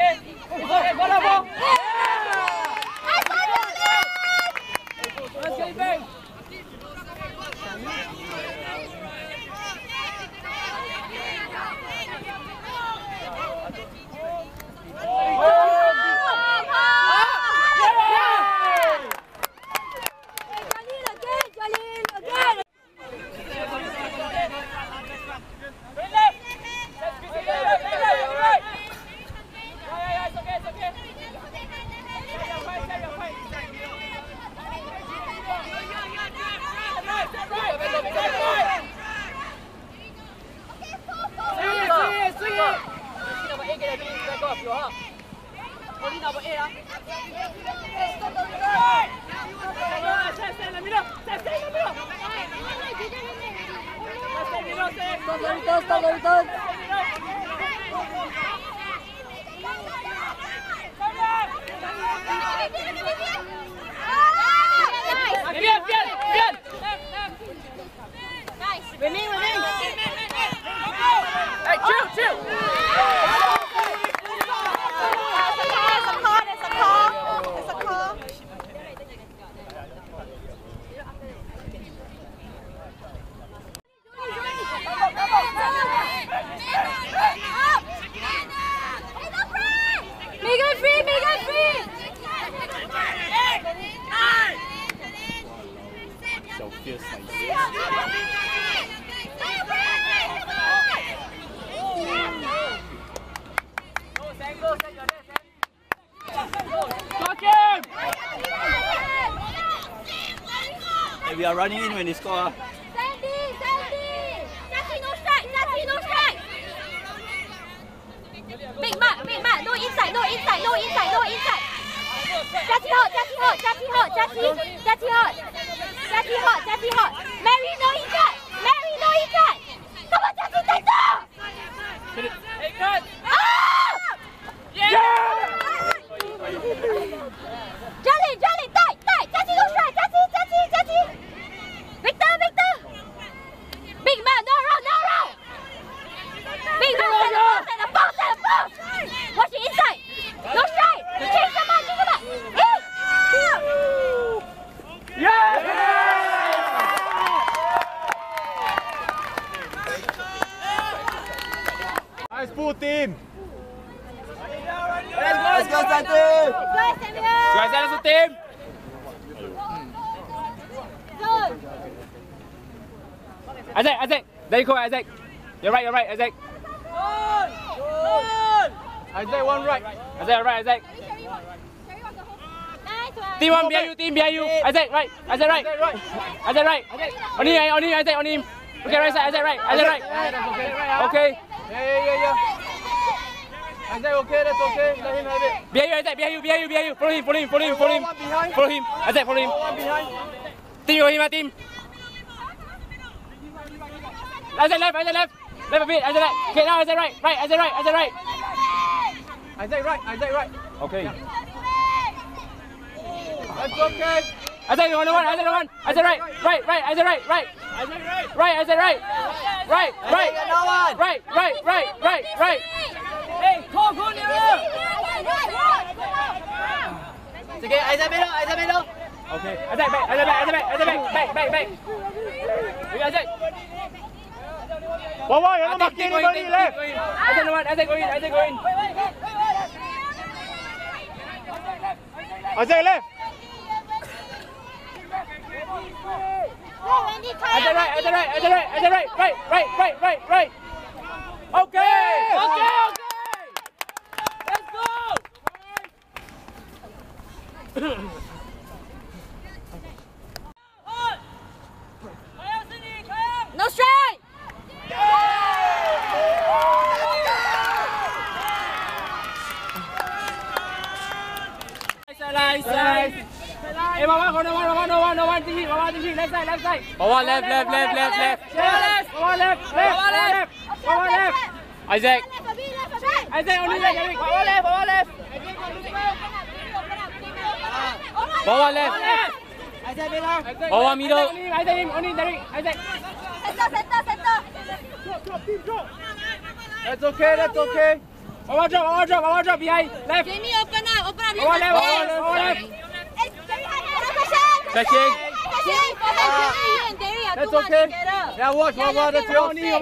We are running in when they score. Sandy! Jackie, no strike! Big Mark! No inside! Jackie hot! Mary, no inside! Come on, Jackie, take that! Hey, cut! Yeah! Jolly, tight! Jackie, no strike! Jackie! Victor! Big man, no round! Big man, set the post! Watch it inside! No strike! Change the mark! Yeah! Nice full team! Let's go, Santi! Guys, that's the team! Isaac! There you go, Isaac! You're right, Isaac! Isaac, one right! Isaac! Team one behind you! Isaac, right! Isaac, right! On him! Okay, right side, Isaac, right! Okay! Yeah! Isaac, okay, that's okay. Let him have it. Behind you, Isaac, Follow him. Isaac, follow him. Team, team. Isaac left. Left a bit, Isaac left. Okay, now Isaac right. Isaac right. Okay. That's okay. Isaac on one. Isaac right. Isaac right. Isaac right. Hey, go nearer. It's okay, Isaac middle. Okay, Isaac back. We got Isaac. Wow, you're not marking anybody left. Isaac go in. Isaac left. Isaac right. Okay. Let's go. No strike! Side. Hey, Mama, no one to hit. Left side. Mama, left. Isaac, only left, Eric. Mama, left. Mama, middle. Isaac, only Derek. Isaac. Center. That's okay. Over drop, behind, left. Jamie, open up. Over left. Stretching. That's okay. Yeah, watch, that's you. On him.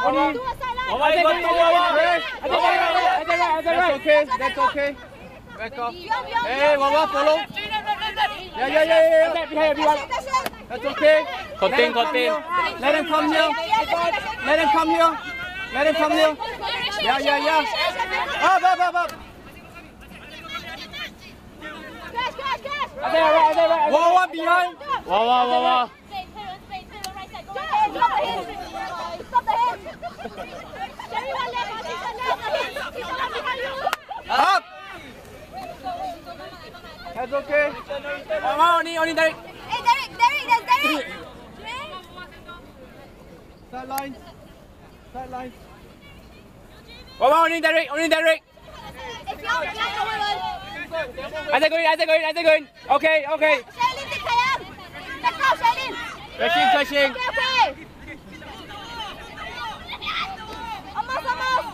That's okay. Back off. Hey, Wawa, follow. Yeah. Behind everyone. That's okay. Contain. Let him come here. Yeah. Up. Right. Wawa behind. Wawa. Up. That's okay. Only Derek. Hey, Derek, that's Derek. Sideline. Wawa, only Derek. Isaac going. Okay. Shailin, take Kayam. Let's go, Shailin. Stretching. Okay. Almost.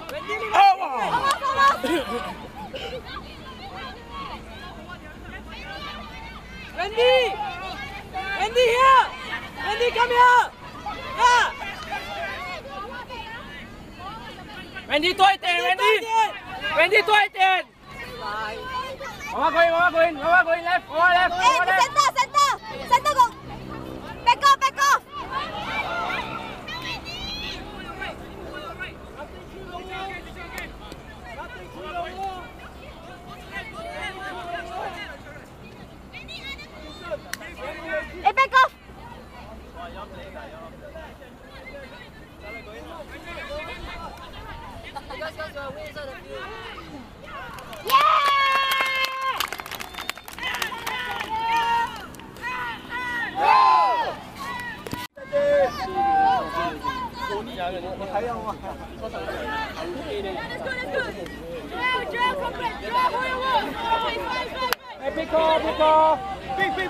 Wendy here! Wendy, come here! Yeah! Wendy, toy ten. Wendy, toy ten. Wawa going left. Hey, center, go. Back off. Hey, back off. Hey, big call. Big.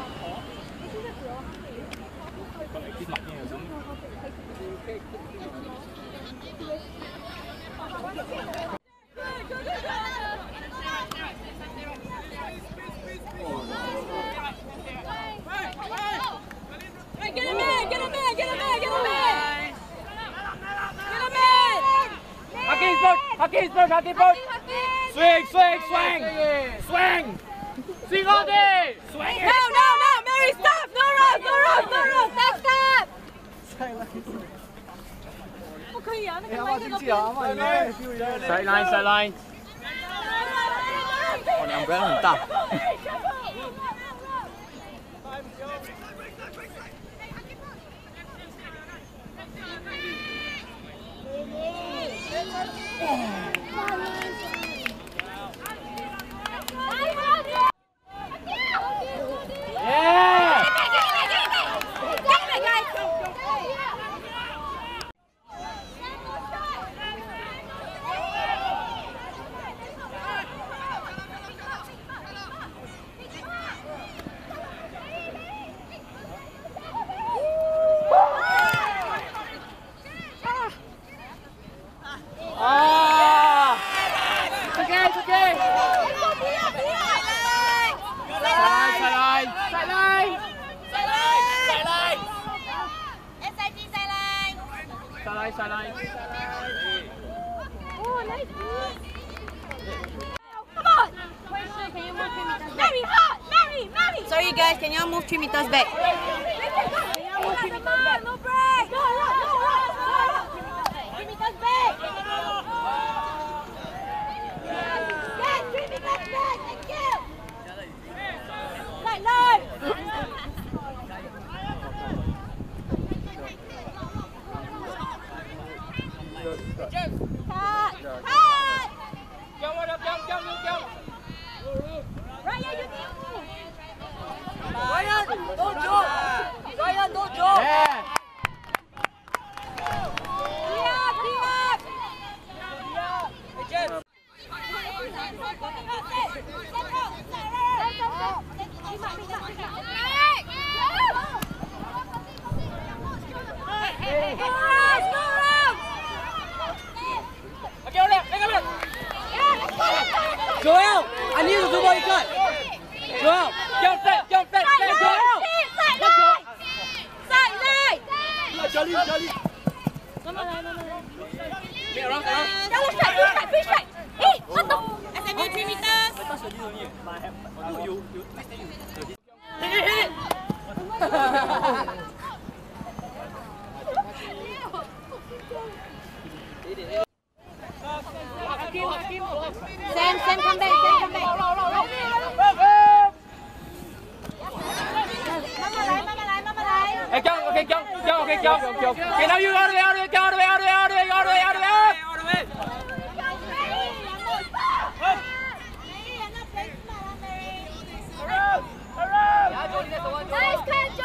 Get him in! Hockey boat. Swing. Swing all day. Swing. No, Mary, stop! No rush! Stop! 不可以啊，那个麦克都变。 Sideline。哦，两边很大。Sideline. Oh, nice. Come on. Mary, hot. Mary. Sorry guys, can you move 3 meters back? No break. Go. 3 meters back. Yes, 3 meters back. Thank you. Sideline. Ryan, you need to move. Ryan, don't jump! Joel, I need you to do what you got. Joel, jump back, Joel. Sai lên. Charlie. Fish right. Ê, hot dog. SMU 3 meters. Sam come back. Mama lại. Hey, John. Okay, now you out of the way. Nice catch,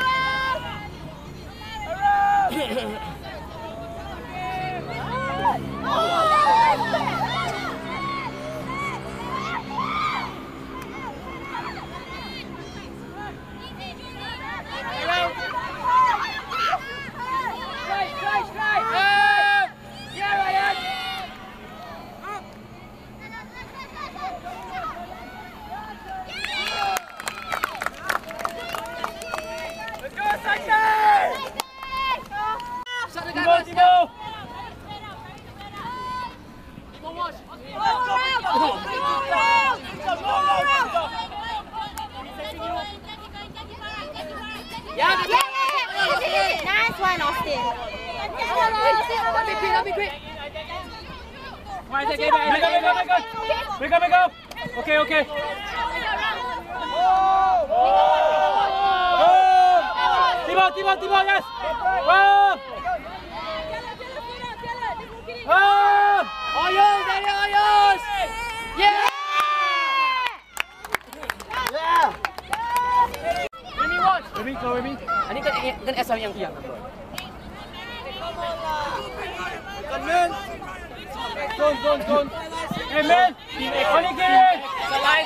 Nice one, Austin. Don't be quick. Make go. Okay. Thibaut, yes. All yours, Daniel. Yeah. Remy. Ini kan SM yang tiang. Zone. Hey man, Salai.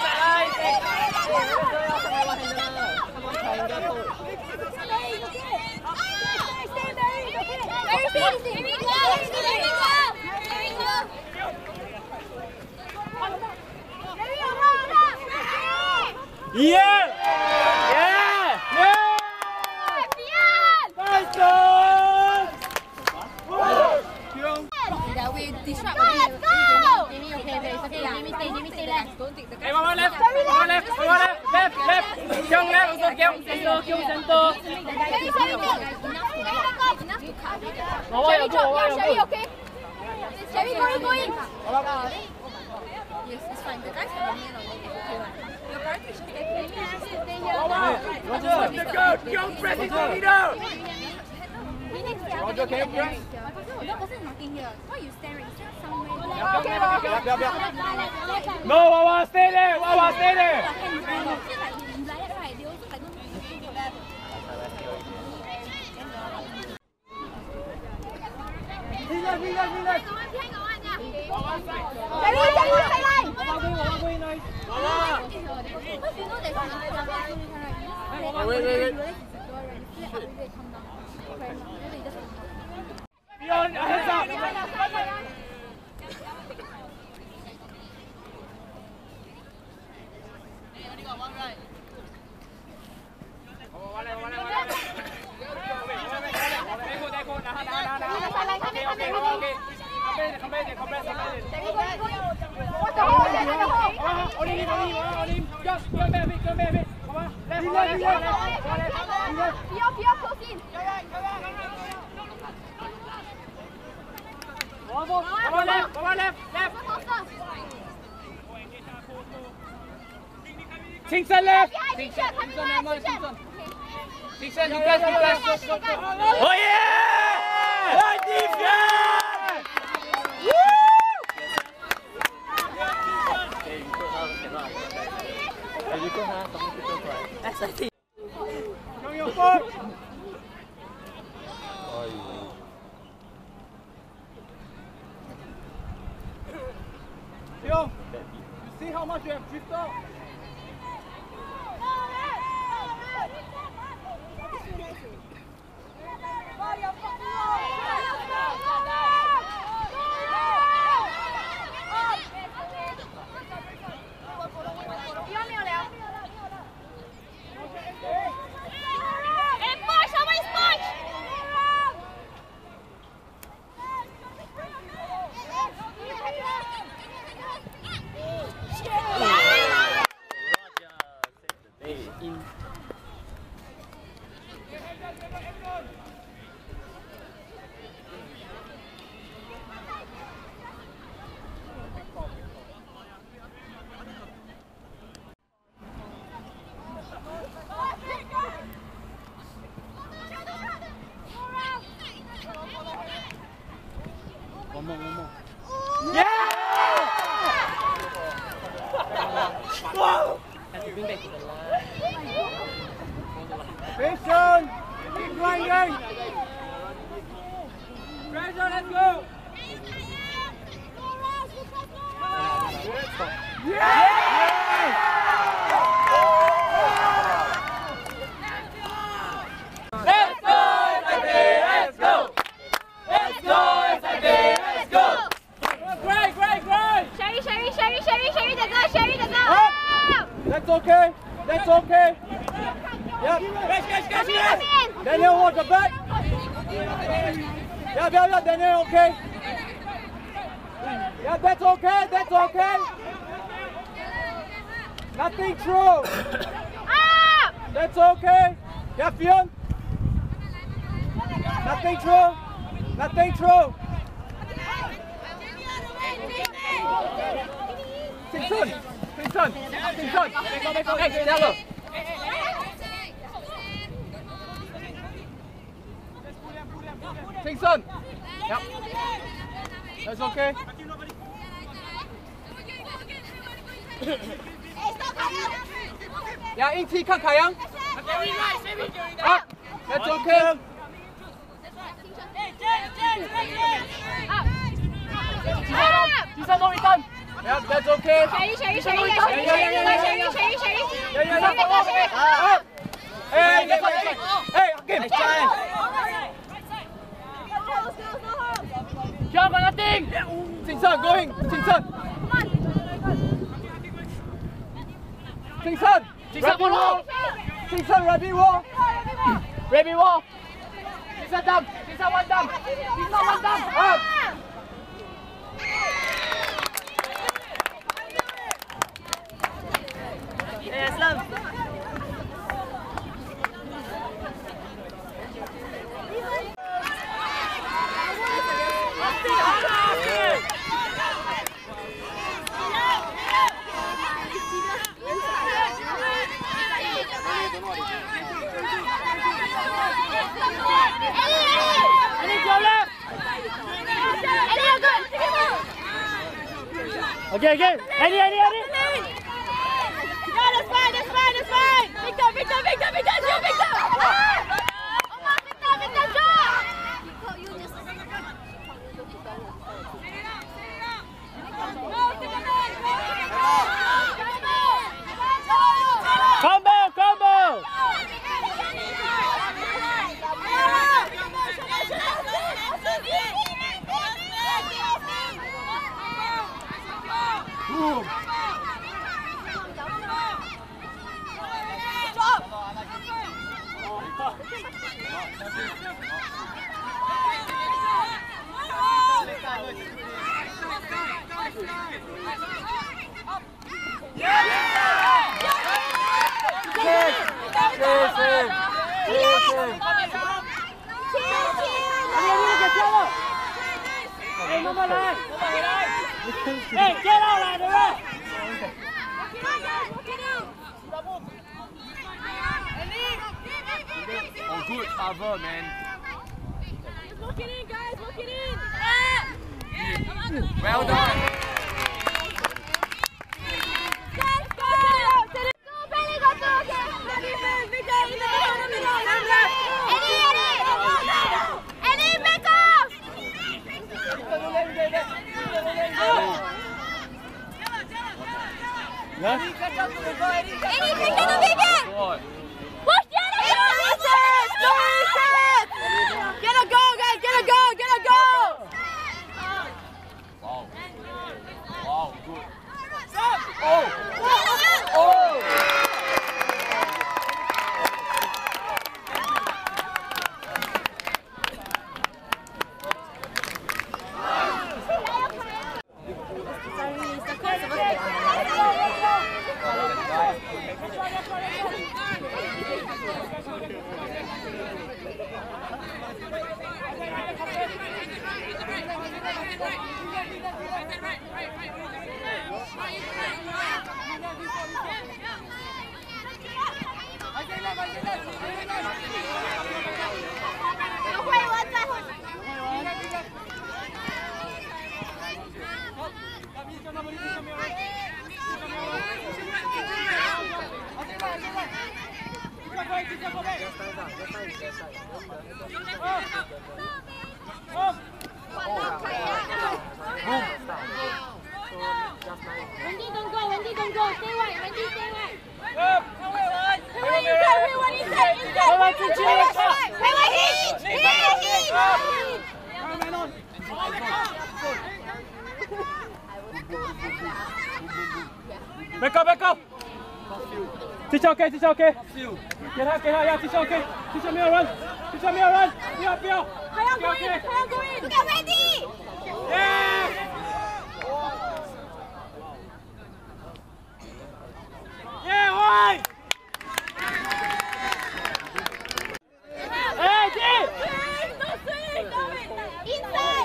Yeah. Nice goal. We disrupt. Let's go. Jamie, okay, it's okay. Jamie, stay left. Don't take the. Hey, one left. Left. Young left, center. Sherry, okay? Sherry, going. Yes, it's fine. The guys have a man on it. It's okay one. Your priority should stay here. Young pressing leader. Roger, can you press? The person is knocking here. Why you stand right? You stand somewhere. No, Wawa, stay there. Wait. Beyond, heads up. One left. Singson left. Singson, you press. Oh yeah! What defense! Woo! Show your foot. Yo, you see how much you have drifted out? One more. Yeah! Vision! Keep grinding! Pressure, let's go! That's okay. That's okay. Yep. Daniel, watch the back. Yeah, Daniel, okay. Yeah, that's okay. That's okay. Nothing true. That's okay. Yeah, Fionn. Nothing true. Nothing true. Simpson. Hey, Stella. Simpson. Yep. That's okay. Yeah, in T, 看凯阳。Up. That's okay. Yep, that's okay. Hey, game. John got nothing. Simpson going. Simpson. Simpson, Rabbit wall. Simpson down. Simpson one down. Up. Okay, Eddie. Yeah, that's fine. Victor, Victor! Combo! Hey, get out of there! Oh, good cover, man. Look it in, guys, look it in! Well done. Right. Back up. Teacher, okay. Get her, yeah, teacher, okay. Teacher, me run. Yeah. Okay. Look at Wendy! Yeah! Yeah, why? Hey, G! Inside!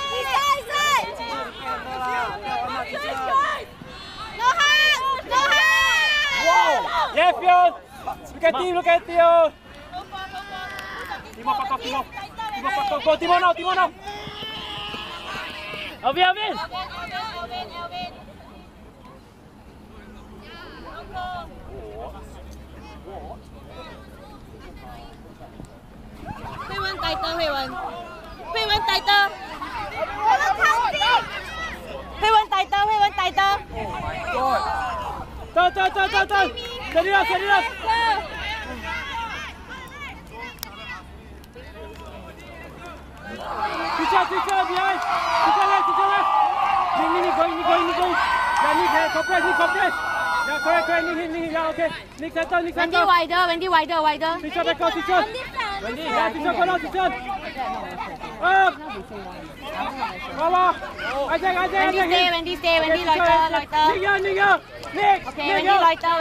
No hands! Wow! Yeah, Fion! Look at Theo! Timo, back up, Timo! Go, Timo now! Alvin! Huy Quân tài tơ. Turn! Set it up! Teacher, behind! Teacher left! Nick going! Yeah, Nick, compress! Yeah, correct, Nick, yeah, okay. Nick center! Wendy wider. Teacher, back up, teacher! Wendy, yeah, teacher, go now, teacher! Up! Wow! Isaac! Wendy stay, Wendy loiter. Nick! Okay, Wendy loiter.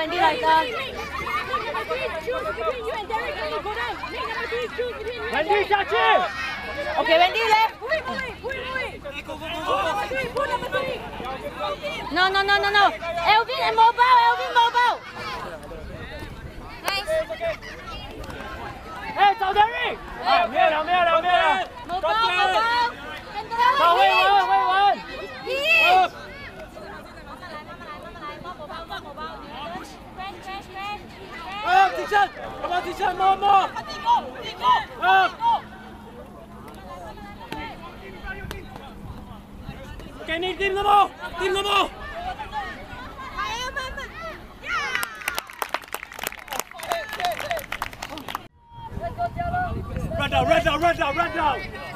Wendy, Chachi! Okay, Wendy left. No. Elvin and mobile. Nice. Hey, Saudari! Mira. Mobile. Wait. Up, teacher! Come on, teacher, more! Up! Okay, Nick, team the ball! Run down!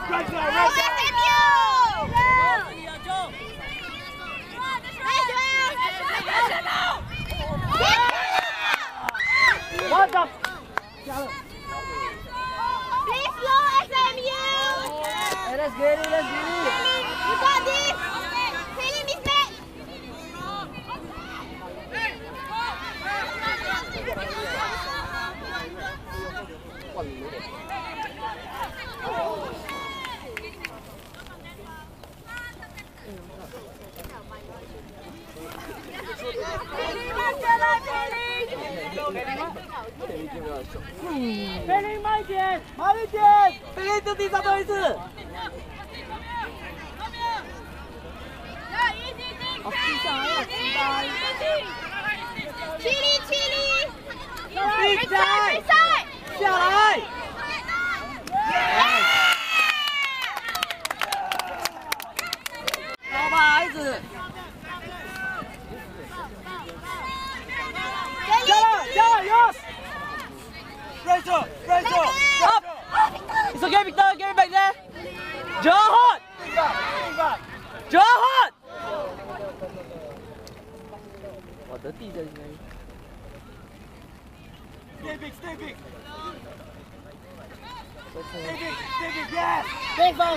What the? Please slow SMU. Let's get it. You got this. Feeling this back. 菲林慢点，菲林这第三多一次。 Chili. Big Right side. 下来。 好吧，孩子。 加了 yes! Rachel! Up! It's okay, Victor, get it back there! John! 我的地在那里。 Stay big! Stay big, Yes! Big balls,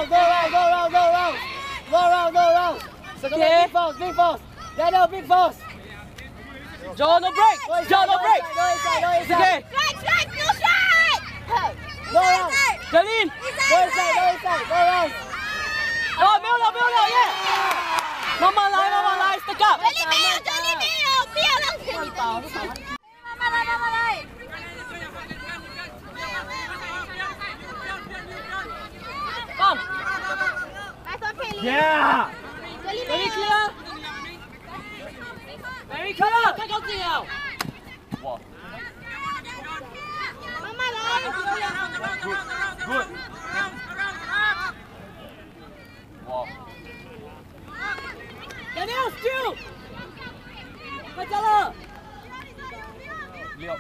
go round. It's okay. Big balls. Daniel, big balls. John, no break! John, no break! It's okay! Strike, no shot! Go round. Jalin! Go inside, go round. 没有了，耶！慢慢来 ，stick up！ 这里没有，不要浪费你的力气。慢慢来。 棒 Nice one, Kelly. ！Yeah！ 这里没有。 Very clear！ 太高兴了！哇！ 慢慢来。 Good！ 哇！ Daniel still！ 快加了 6。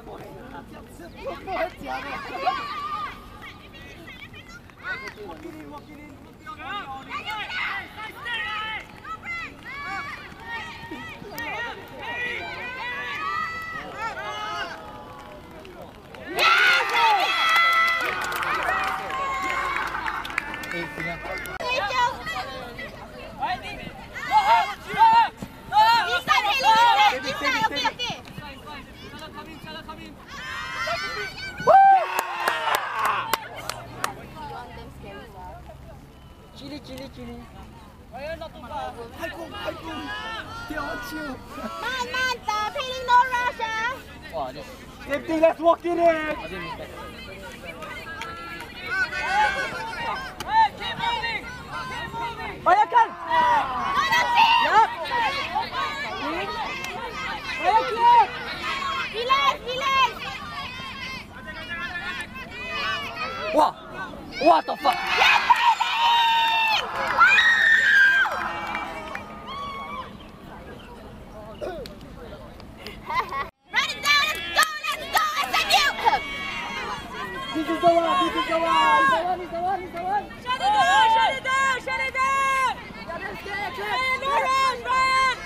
Chili. Man, Peeling no rush, Wah, this. Safety, let's walk in it. Bayangkan. Yap. Bayangkan. Relax. Wah, what the fuck? Run it down, let's go, SMU! This is the one. He's the one. Shut it down! No rush, Ryan!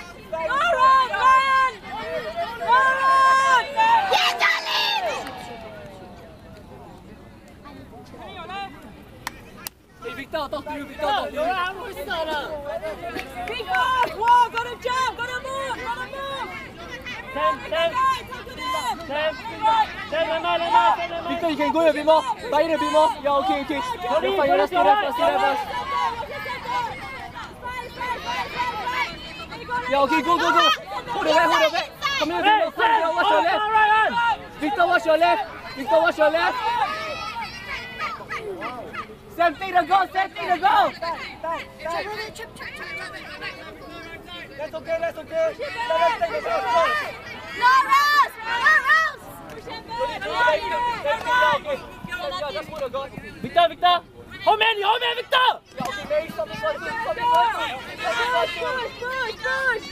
Yeah, Charlie! Hey, Victor, talk to you, Victor. Whoa, gotta jump, gotta move! Victor, you can go a bit more. Buy it a bit more. Yeah, okay. You're fine. Let's do that first. Yeah, okay, go. Hold the back. Come here, Victor. Watch your left. Victor, watch your left. Sam, take the goal. That's okay. Let's take the shot. No rush! Victor. Home man, Victor. Yeah, okay, Mary, stop this one. Push!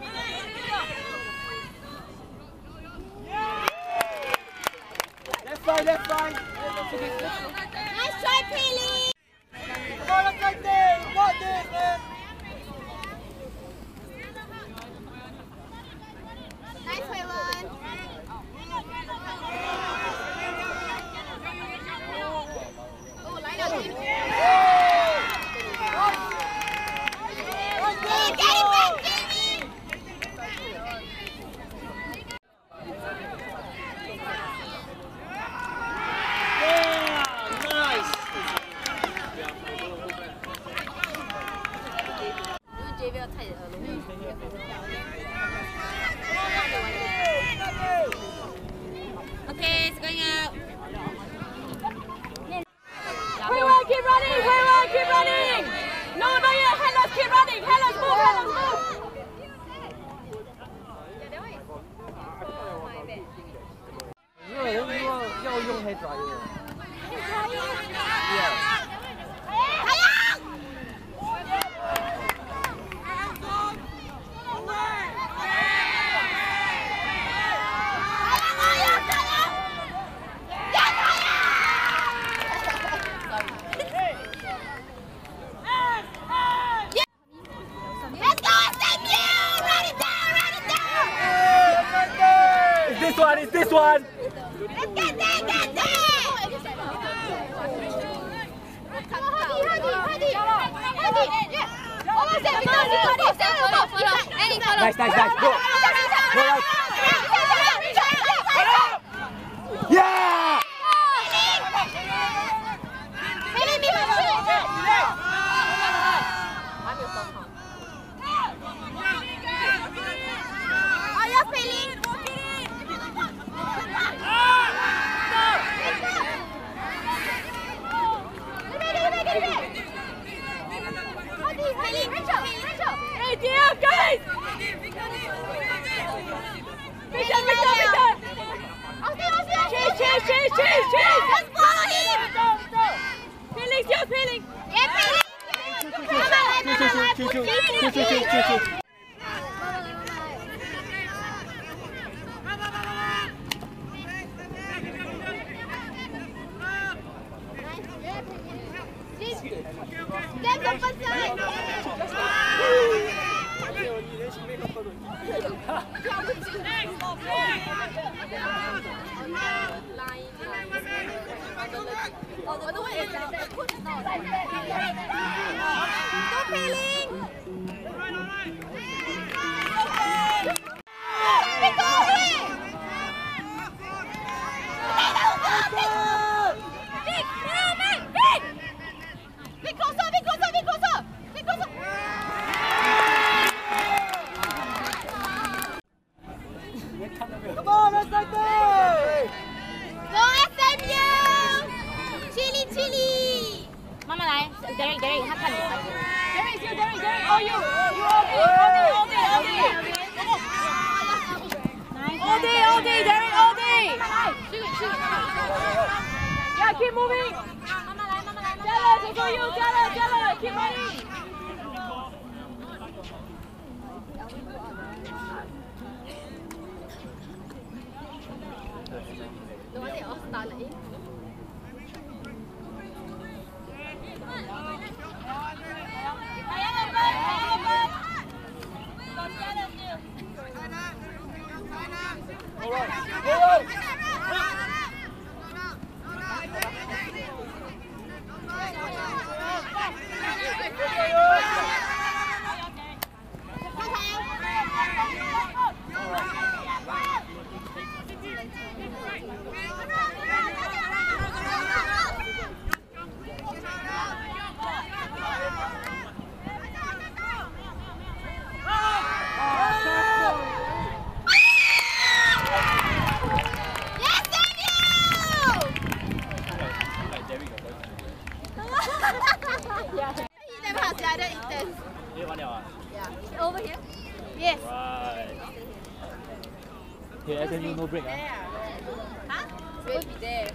Left side. Nice try, Peely! Come on, let's take this. We got this, man. Nice, Waylon! Oh, line up, Jimmy! Get him back, Jamie! Okay, it's going out. Waylon, keep running! No, yeah, Hellas, keep running! Hellas, move! 要用 hair dryer. Let's go, SMU! Run it down! It's this one. Let's get there! Hadi! Almost there, Nice. Go. Yeah! Hey, dear guys! Victor! Chase! Let's follow him! Feelings, you're feeling! Come on, let's like that! Go SMU! Chili, chili! 慢慢来 ，Derek， 他看你。Derek， oh you all day, Derek, all day. Yeah, keep moving. 慢慢来，加了，结果又加了 ，keep running. Over here? Yes. Right. Here, SMU no break. Huh? Will be there.